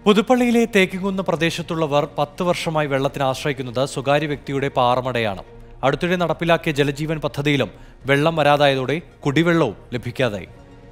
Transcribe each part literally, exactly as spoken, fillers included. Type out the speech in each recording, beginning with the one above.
പുതുപ്പള്ളിയിലെ തേക്കുംകുന്ന് പ്രദേശത്തുള്ളവർ പത്ത് വർഷമായി വെള്ളത്തിന് ആശ്രയിക്കുന്നത് സ്വകാര്യ വ്യക്തിയുടെ പാറമടയാണ്. അടുത്തിടെ നടപ്പിലാക്കിയ ജലജീവൻ പദ്ധതിയിലും വെള്ളം വരാതായതോടെ കുടിവെള്ളവും ലഭിക്കാതായി.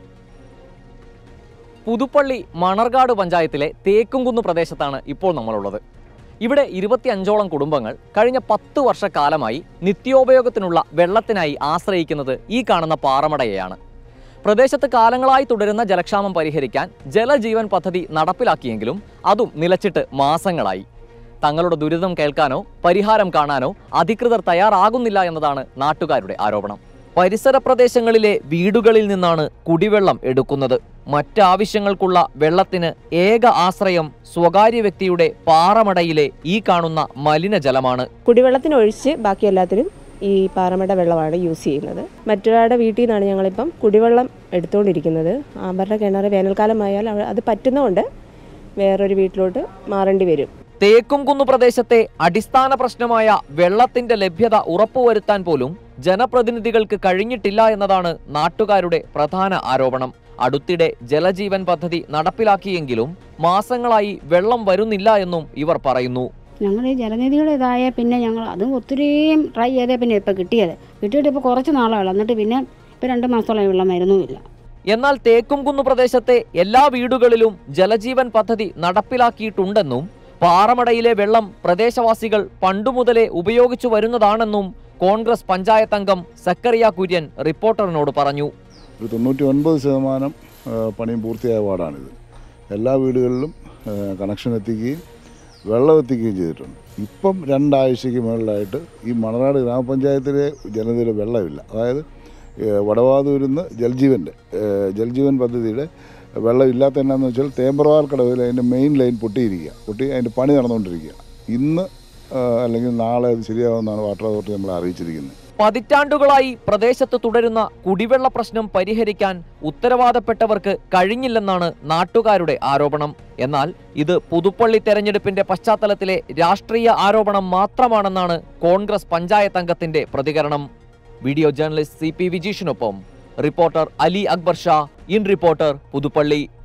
പുതുപ്പള്ളി മണർകാട് പഞ്ചായത്തിലെ തേക്കുംകുന്ന് പ്രദേശത്താണ് ഇപ്പോൾ നമ്മളുള്ളത്. ഇവിടെ ഇരുപത്തിയഞ്ചോളം കുടുംബങ്ങൾ കഴിഞ്ഞ പത്ത് വർഷക്കാലമായി നിത്യോപയോഗത്തിനുള്ള വെള്ളത്തിനായി ആശ്രയിക്കുന്നത് ഈ കാണുന്ന പാറമടയെയാണ്. പ്രദേശത്ത് കാലങ്ങളായി തുടരുന്ന ജലക്ഷാമം പരിഹരിക്കാൻ ജലജീവൻ പദ്ധതി നടപ്പിലാക്കിയെങ്കിലും അതും നിലച്ചിട്ട് മാസങ്ങളായി. തങ്ങളുടെ ദുരിതം കേൾക്കാനോ പരിഹാരം കാണാനോ അധികൃതർ തയ്യാറാകുന്നില്ല എന്നതാണ് നാട്ടുകാരുടെ ആരോപണം. പരിസര പ്രദേശങ്ങളിലെ വീടുകളിൽ നിന്നാണ് കുടിവെള്ളം എടുക്കുന്നത്. മറ്റാവശ്യങ്ങൾക്കുള്ള വെള്ളത്തിന് ഏക ആശ്രയം സ്വകാര്യ വ്യക്തിയുടെ പാറമടയിലെ ഈ കാണുന്ന മലിനജലമാണ്. കുടിവെള്ളത്തിനൊഴിച്ച് ബാക്കി എല്ലാത്തിനും ഈ പാറമട വെള്ളമാണ് യൂസ് ചെയ്യുന്നത്. മറ്റൊരാളുടെ വീട്ടിൽ നിന്നാണ് ഞങ്ങളിപ്പം കുടിവെള്ളം എടുത്തുകൊണ്ടിരിക്കുന്നത്. അവരുടെ കിണർ വേനൽക്കാലമായാൽ അത് പറ്റുന്നതുകൊണ്ട് വേറൊരു വീട്ടിലോട്ട് മാറേണ്ടി വരും. തേക്കുംകുന്ന് പ്രദേശത്തെ അടിസ്ഥാന പ്രശ്നമായ വെള്ളത്തിന്റെ ലഭ്യത ഉറപ്പുവരുത്താൻ പോലും ജനപ്രതിനിധികൾക്ക് കഴിഞ്ഞിട്ടില്ല എന്നതാണ് നാട്ടുകാരുടെ പ്രധാന ആരോപണം. അടുത്തിടെ ജലജീവൻ പദ്ധതി നടപ്പിലാക്കിയെങ്കിലും മാസങ്ങളായി വെള്ളം വരുന്നില്ല എന്നും ഇവർ പറയുന്നു. ഞങ്ങൾ ഈ ജലനിധിയുടെ ഇതായ പിന്നെ ഞങ്ങൾ അതും ഒത്തിരിയും ട്രൈ ചെയ്തേ പിന്നെ ഇപ്പം കിട്ടിയത് കിട്ടിയിട്ട് ഇപ്പോൾ കുറച്ച് നാളാണ്. എന്നിട്ട് പിന്നെ ഇപ്പം രണ്ട് മാസത്തോളം വെള്ളം മരുന്നുമില്ല. എന്നാൽ തേക്കുംകുന്ന് പ്രദേശത്തെ എല്ലാ വീടുകളിലും ജലജീവൻ പദ്ധതി നടപ്പിലാക്കിയിട്ടുണ്ടെന്നും പാറമടയിലെ വെള്ളം പ്രദേശവാസികൾ പണ്ടുമുതലേ ഉപയോഗിച്ചു വരുന്നതാണെന്നും കോൺഗ്രസ് പഞ്ചായത്ത് അംഗം സക്കറിയ കുര്യൻ റിപ്പോർട്ടറിനോട് പറഞ്ഞു. ഒരു തൊണ്ണൂറ്റി ഒൻപത് ശതമാനം പണിയും പൂർത്തിയായ വാർഡാണിത്. എല്ലാ വീടുകളിലും കണക്ഷൻ എത്തിക്കുകയും വെള്ളം എത്തിക്കുകയും ചെയ്തിട്ടുണ്ട്. ഇപ്പം രണ്ടാഴ്ചയ്ക്ക് മുകളിലായിട്ട് ഈ മണർകാട് ഗ്രാമപഞ്ചായത്തിലെ ജനതയിൽ വെള്ളമില്ല. അതായത് വടവാതൂരിൽ നിന്ന് ജൽജീവൻ്റെ ജൽജീവൻ പദ്ധതിയുടെ വെള്ളമില്ലാത്ത എന്നാന്ന് വെച്ചാൽ തേമ്പറവാർക്കടവിൽ അതിൻ്റെ മെയിൻ ലൈൻ പൊട്ടിയിരിക്കുക പൊട്ടി അതിൻ്റെ പണി നടന്നുകൊണ്ടിരിക്കുക. ഇന്ന് അല്ലെങ്കിൽ നാളെ അത് ശരിയാവുമെന്നാണ് വാട്ടർ അതോറിറ്റി നമ്മളെ അറിയിച്ചിരിക്കുന്നത്. പതിറ്റാണ്ടുകളായി പ്രദേശത്ത് തുടരുന്ന കുടിവെള്ള പ്രശ്നം പരിഹരിക്കാൻ ഉത്തരവാദപ്പെട്ടവർക്ക് കഴിഞ്ഞില്ലെന്നാണ് നാട്ടുകാരുടെ ആരോപണം. എന്നാൽ ഇത് പുതുപ്പള്ളി തെരഞ്ഞെടുപ്പിന്റെ പശ്ചാത്തലത്തിലെ രാഷ്ട്രീയ ആരോപണം മാത്രമാണെന്നാണ് കോൺഗ്രസ് പഞ്ചായത്ത് അംഗത്തിന്റെ പ്രതികരണം. വീഡിയോ ജേർണലിസ്റ്റ് സി പി വിജീഷിനൊപ്പം reporter Ali Akbar Shah, in reporter, Puthuppally.